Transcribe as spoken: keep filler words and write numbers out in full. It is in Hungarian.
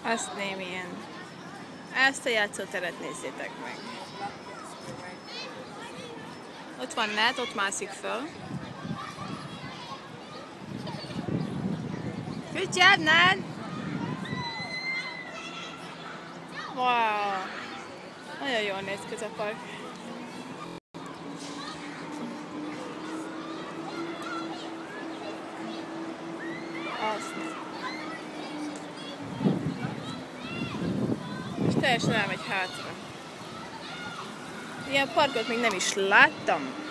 Azt némi ilyen. Ezt a játszóteret nézzétek meg. Ott van Ned, ott mászik föl. Good job, Ned! Wow! Nagyon jól néz ki ez a park. Azt. És teljesen elmegy hátra. Ilyen parkot még nem is láttam.